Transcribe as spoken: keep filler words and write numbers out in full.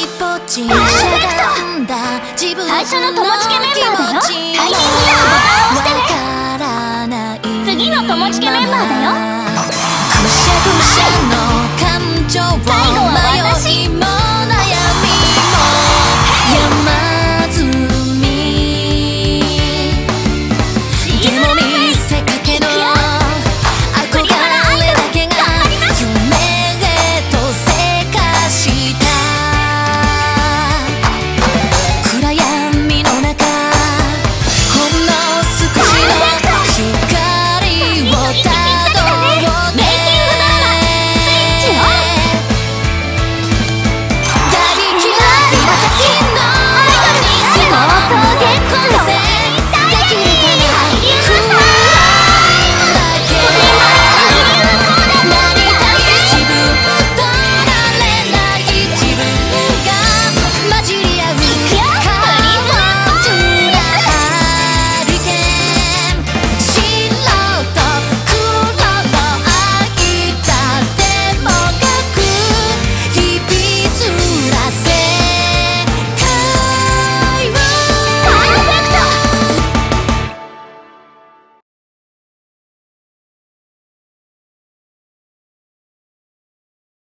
最初の友チケメンバーだよ。タイミングよくボタンを押してね。次の友チケメンバーだよ。最後は